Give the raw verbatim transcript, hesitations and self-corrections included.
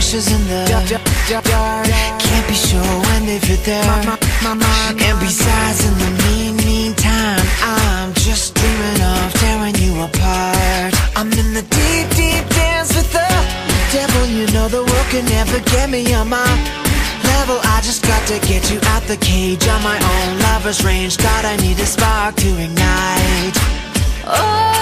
ashes in the dark. Can't be sure when they fit there. And besides, in the mean, meantime, I'm just dreaming of tearing you apart. I'm in the deep, deep dance with the devil. You know the world can never get me on my level. I just got to get you out the cage on my own lover's range. God, I need a spark to ignite. Oh,